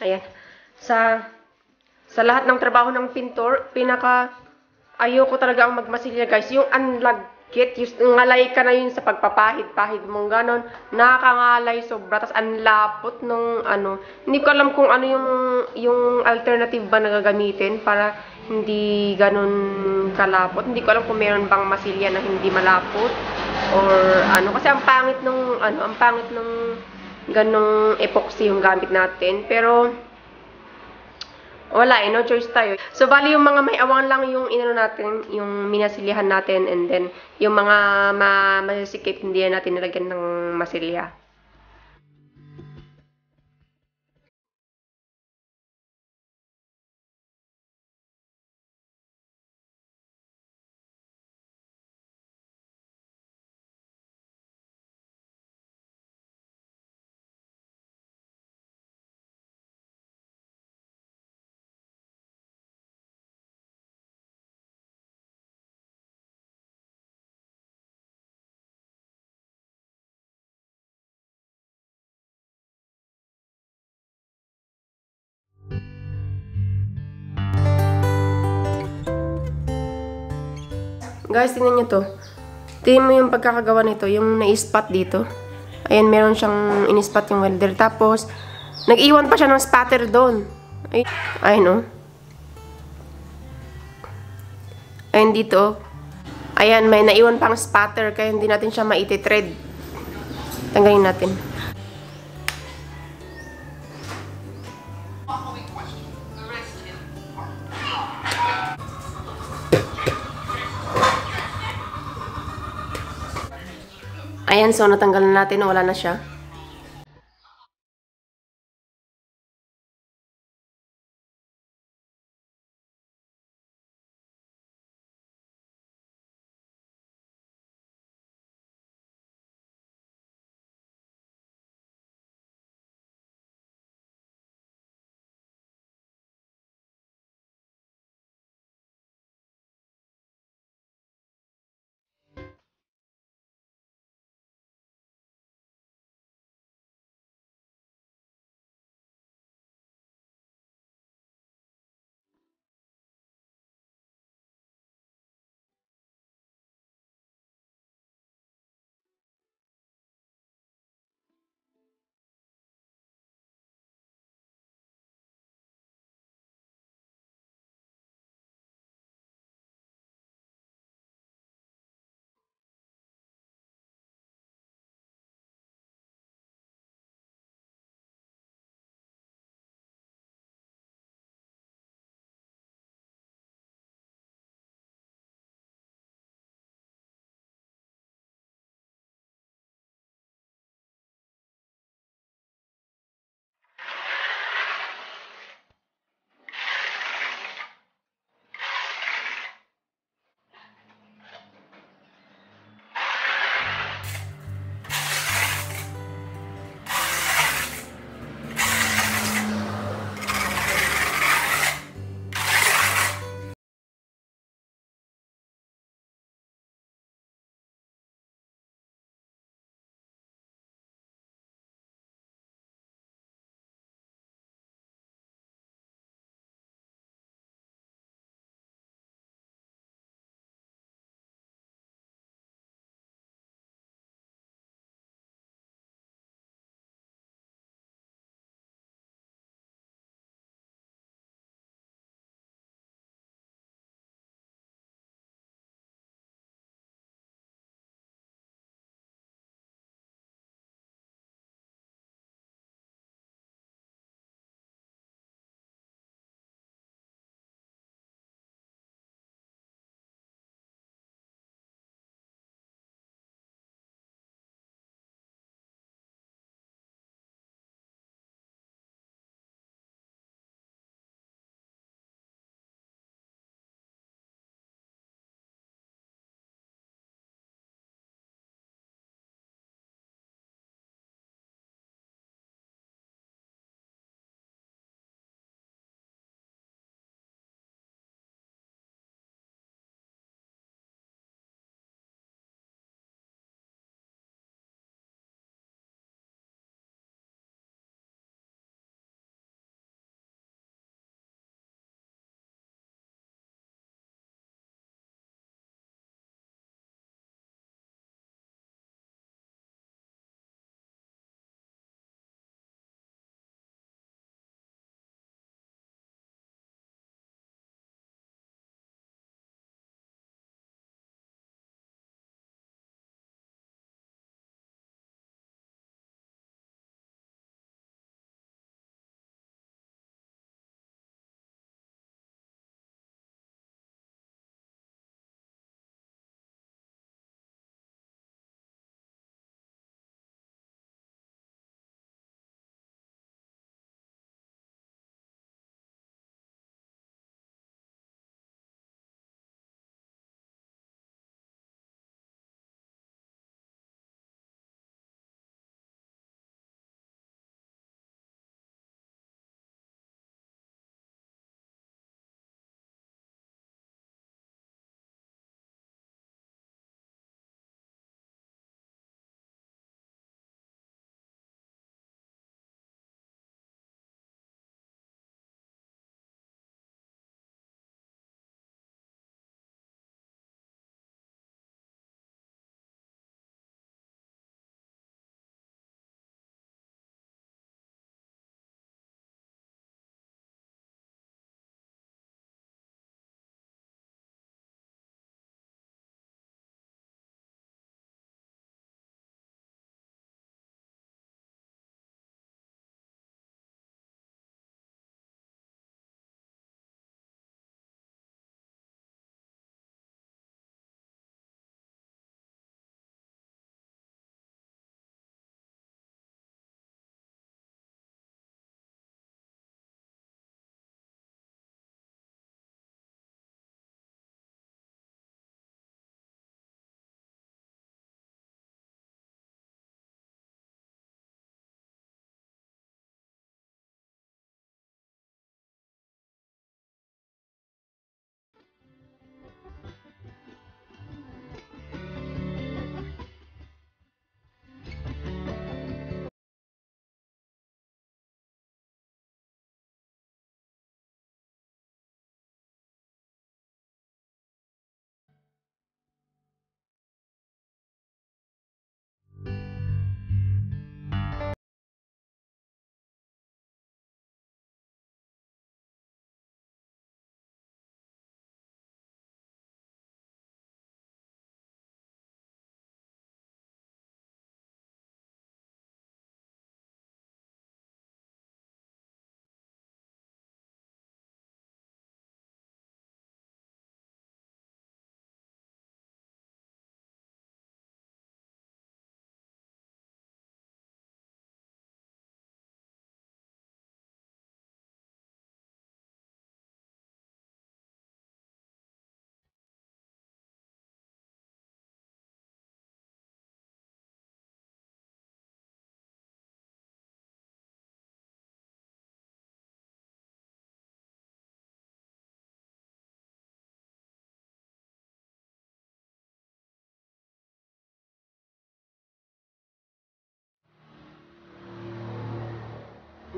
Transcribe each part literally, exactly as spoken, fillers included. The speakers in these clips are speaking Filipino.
Ayan. Sa sa lahat ng trabaho ng pintor, pinaka ayoko talaga ang magmasilya, guys. Yung unlagkit, yung ngalay ka na yun sa pagpapahid-pahid mong ganon. Nakakangalay sobra. Tapos ang lapot nung ano. Hindi ko alam kung ano yung, yung alternative ba na gagamitin para hindi ganon kalapot. Hindi ko alam kung meron bang masilya na hindi malapot. Or ano. Kasi ang pangit nung, ano, ang pangit nung ganong epoxy yung gamit natin. Pero, wala eh, no choice tayo. So, bali yung mga may awang lang yung inano natin, yung minasilihan natin, and then, yung mga ma masisikip, hindi na natin nilagyan ng masilya. Guys, tingnan nyo to. Tingnan mo yung pagkakagawa nito, yung na-spot dito. Ayan, meron siyang in-spot yung welder. Tapos, nag-iwan pa siya ng spatter doon. Ay, ayun oh. Ayun dito. Ayan, may naiwan pang spatter, kaya hindi natin siya maiti-thread. Tanggalin natin. Ayan, so natanggal na natin, wala na siya.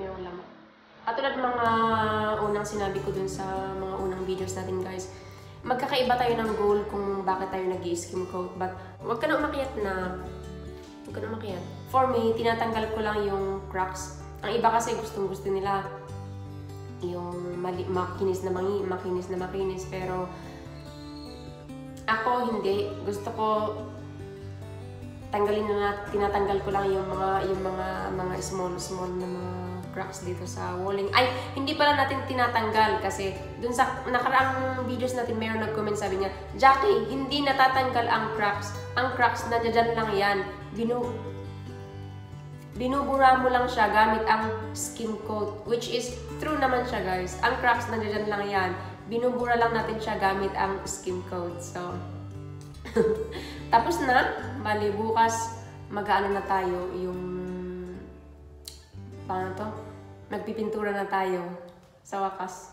mayroong lamok. Katulad mga unang sinabi ko dun sa mga unang videos natin guys, magkakaiba tayo ng goal kung bakit tayo nag-i-skim coat. But huwag ka na umakyat na. Huwag ka na umakyat. For me, tinatanggal ko lang yung cracks. Ang iba kasi gustong gusto nila yung mali, makinis na mangi, makinis na makinis. Pero ako hindi. Gusto ko tanggalin na, tinatanggal ko lang yung mga yung mga mga small small na mga cracks dito sa walling. Ay, hindi pala natin tinatanggal kasi dun sa nakaraang videos natin mayroon nag-comment sabi niya, Jackie, hindi natatanggal ang cracks. Ang cracks nandiyan lang yan. Binu binubura mo lang siya gamit ang skim coat, which is true naman siya guys. Ang cracks nandiyan lang yan. Binubura lang natin siya gamit ang skim coat. So, tapos na. Bali, bukas mag-ano na tayo yung paano to? Magpipintura na tayo sa wakas.